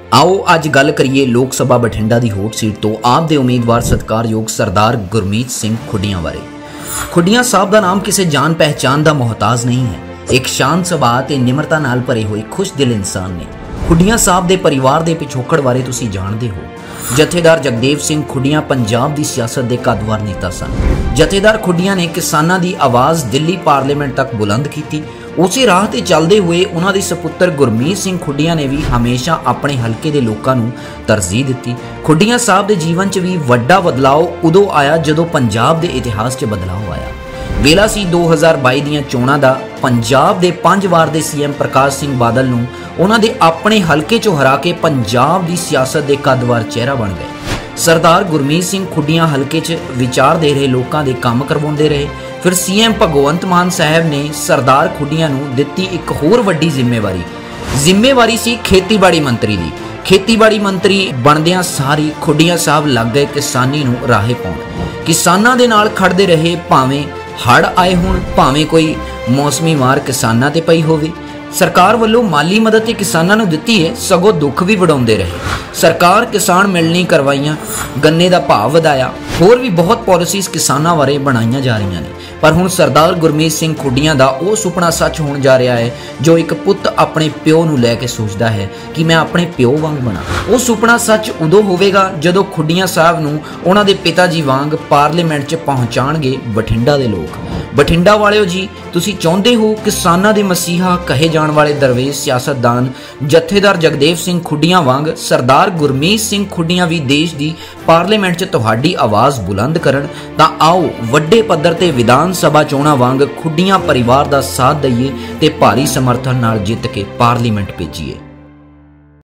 आओ अज गल करिए लोक सभा बठिंडा की होट सीट तो आप दे उम्मीदवार सत्कारयोग सरदार गुरमीत सिंह खुडिया बारे। खुडिया साहब का नाम किसी जान पहचान का मोहताज नहीं है। एक शांत सुभाਅ ते निमरता नाल भरे हुए खुश दिल इंसान ने। खुडिया साहब के परिवार के पिछोकड़ बारे तुसी जानते हो। जथेदार जगदेव सिंह खुडिया पंजाब की सियासत के कदवार नेता सन। जथेदार खुडिया ने किसानों की आवाज़ दिल्ली पार्लीमेंट तक बुलंद की। उसी राह ते चलते हुए उन्हां दे सपुत्र गुरमीत सिंह खुडिया ने भी हमेशा अपने हल्के के लोगों को तरजीह दी। खुडिया साहब के जीवन च भी वड्डा बदलाव उदों आया जदों पंजाब के इतिहास च बदलाव आया। वेला सी 2022 दीआं चोणां दा। पंजाब के 5 वार दे सीएम प्रकाश सिंह बादल नूं उन्हां दे अपने हल्के चों हरा के पंजाब की सियासत के कदवार चेहरा बन गए। सरदार गुरमीत सिंह खुडिया हल्के च विचार दे रहे लोगों के काम करवाउंदे रहे। फिर सीएम भगवंत मान साहब ने सरदार खुडिया नूं दित्ती एक होर वड्डी जिम्मेवारी सी खेतीबाड़ी मंत्री की। खेतीबाड़ी मंत्री बनदियां सारी खुडिया साहब लग गए किसानी नूं राहे पाउण। किसानां दे नाल खड़दे रहे, भावें हड़ आए होण, भावें कोई मौसमी मार किसानां ते पई होवे। सरकार वालों माली मदद ते किसानां नूं दित्ती है, सगों दुख भी वडाउंदे रहे। सरकार किसान मिलनी करवाइयां, गन्ने दा भाव वधाया, होर भी बहुत पॉलिसीज़ किसानां बारे बनाईयां जा रही ने। पर हुण सरदार गुरमीत सिंह खुडिया दा वो सुपना सच होण जा रहा है जो एक पुत अपने प्यो नूं लैके सोचदा है कि मैं अपने प्यो वांग बना। वो सुपना सच उदों होवेगा जदों खुडिया साहब नूं उन्हां दे पिता जी वांग पार्लीमेंट च पहुंचाणगे बठिंडा दे लोग। बठिंडा वालिओ जी, तुसी चाहुंदे हो किसानां दे मसीहा कहे जाण वाले दरवेश सियासतदान जथेदार जगदेव सिंह खुडिया वांग सरदार गुरमीत सिंह खुडिया भी देश की पार्लीमेंट च तुहाडी आवाज़ बुलंद करन तां आओ वड्डे पद्धर ते विधान सभा चोणां वांग खुडिया परिवार का साथ दईए ते भारी समर्थन नाल जित के पार्लीमेंट भेजीए।